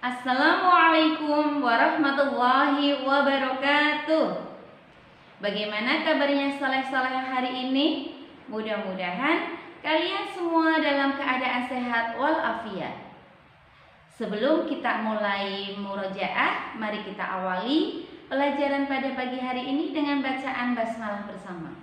Assalamualaikum warahmatullahi wabarakatuh. Bagaimana kabarnya soleh-soleh hari ini? Mudah-mudahan kalian semua dalam keadaan sehat walafiat. Sebelum kita mulai murojaah, mari kita awali pelajaran pada pagi hari ini dengan bacaan basmalah bersama.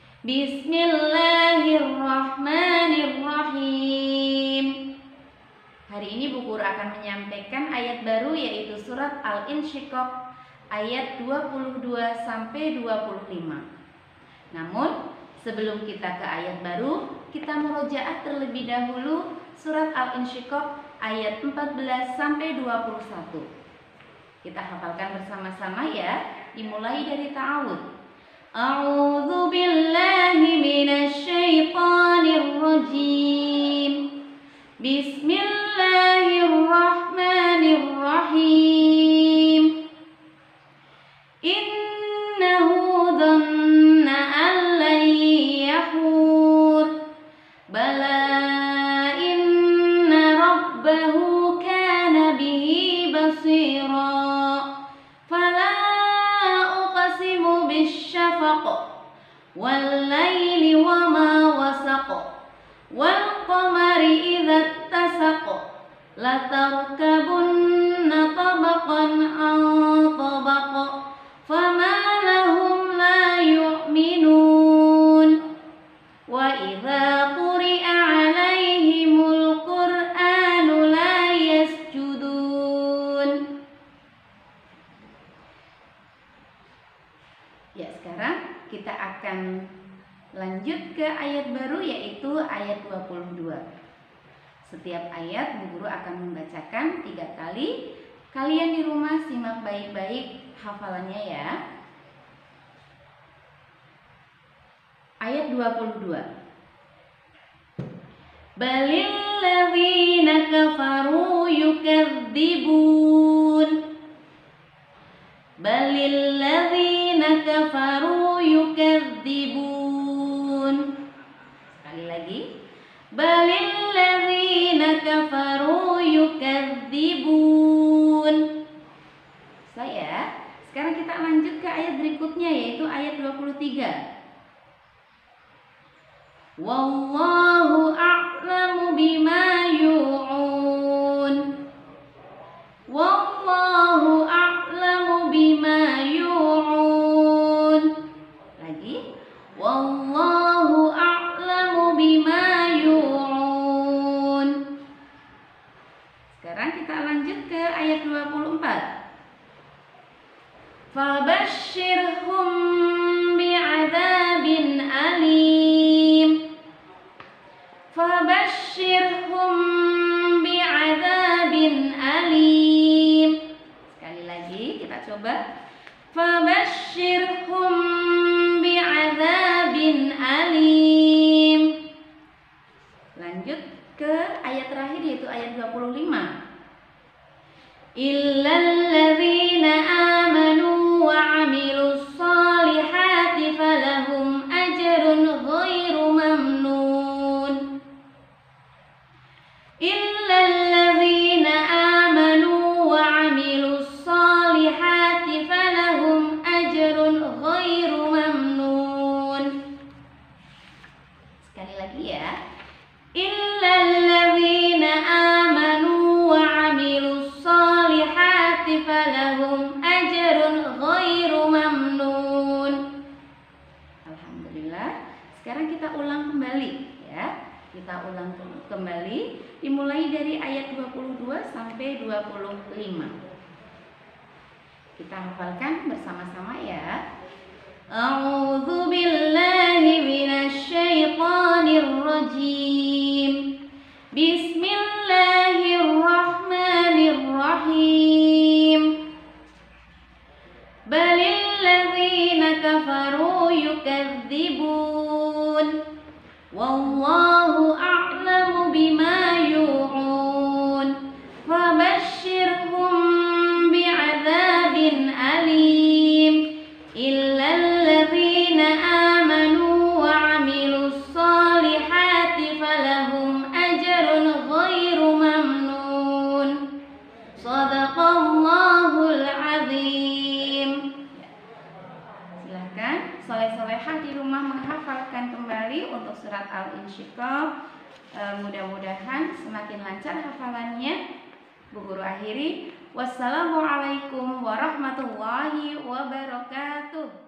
Bismillahirrahmanirrahim. Hari ini Bu Guru akan menyampaikan ayat baru yaitu surat Al-Insyiqaq ayat 22 sampai 25. Namun sebelum kita ke ayat baru, kita murojaah terlebih dahulu surat Al-Insyiqaq ayat 14 sampai 21. Kita hafalkan bersama-sama ya. Dimulai dari ta'awudz. A'udzu billahi minasy syaithanir rajim. Bismillahirrahmanirrahim. Innahu dhanna an lan yahur. Bala inna rabbahu kana bihi basira. Fala uqsimu bisyafaq wal laili wama wasaq wal qamari idza ittasaq latarkabunna tabaqan an tabaq fama lahum la yu'minun wa idza quri'a 'alaihimul qur'anu la yasjudun. Ya, sekarang kita akan lanjut ke ayat baru yaitu ayat 22. Setiap ayat Bu Guru akan membacakan 3 kali. Kalian di rumah simak baik-baik hafalannya ya. Ayat 22. Balil ladzina kafaru yukadzibun. Balil ladzina kafaru yukadzibun. Sekali lagi. Balil ladzina kafaru yukadzibun. Saya. Sekarang kita lanjut ke ayat berikutnya yaitu ayat 23. Wallahu a'lamu bima yu'un. Wallahu a'lamu bima yu'un. Lagi. Wallahu a'lamu bima yu'un. Sekarang kita lanjut ke ayat 24. Fabashshirhum bi'adzabin alim. Fabashshirhum bi'adzabin alim. Sekali lagi kita coba. Fabashshirhum bi'adzabin alim. Lanjut ke ayat terakhir yaitu ayat 25. Illal ladzina amanu wa 'amilus shalihati falahum ajrun ghairu mamnun. Illal ladzina amanu wa 'amilus shalihati falahum ajrun ghairu mamnun. Sekali lagi ya. Illal ladzina amanu wa 'amilus shalihati falahum ajrun ghairu mamnun. Alhamdulillah. Sekarang kita ulang kembali ya. Kita ulang kembali dimulai dari ayat 22 sampai 25. Kita hafalkan bersama-sama ya. A'udzu billahi minasy syaithanir rajim. Bismillahirrahmanirrahim. Balil ladzina kafaru yukadzibun. Wallahu a'lamu bima yu'un. Fabashshirhum bi'adzabin alim. Illal ladzina amanu wa 'amilus shalihati falahum ajrun ghairu mamnun. Shadaq kali untuk surat Al-Insyiqaq. Mudah-mudahan semakin lancar hafalannya. Bu Guru akhiri. Wassalamualaikum warahmatullahi wabarakatuh.